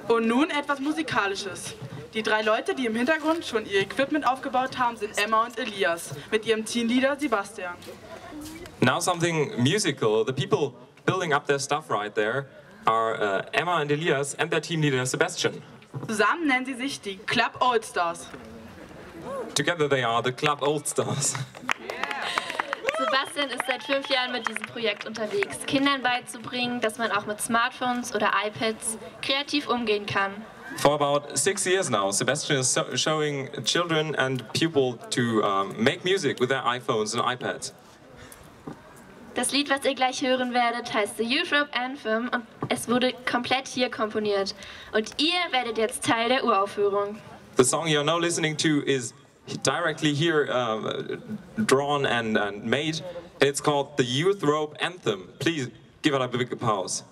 Und nun etwas Musikalisches. Die 3 Leute, die im Hintergrund schon ihr Equipment aufgebaut haben, sind Emma und Elias mit ihrem Teamleader Sebastian. Now something musical. The people building up their stuff right there are Emma and Elias and their team leader Sebastian. Zusammen nennen sie sich die Club Old Stars. Together they are the Club Old Stars. Sebastian ist seit 5 Jahren mit diesem Projekt unterwegs, Kindern beizubringen, dass man auch mit Smartphones oder iPads kreativ umgehen kann. For about 6 years now, Sebastian is showing children and people to make music with their iPhones and iPads. Das Lied, was ihr gleich hören werdet, heißt The Youth Rope Anthem und es wurde komplett hier komponiert. Und ihr werdet jetzt Teil der Uraufführung. The song you're now listening to is directly here drawn and made. It's called The Youth Rope Anthem. Please give it a big applause.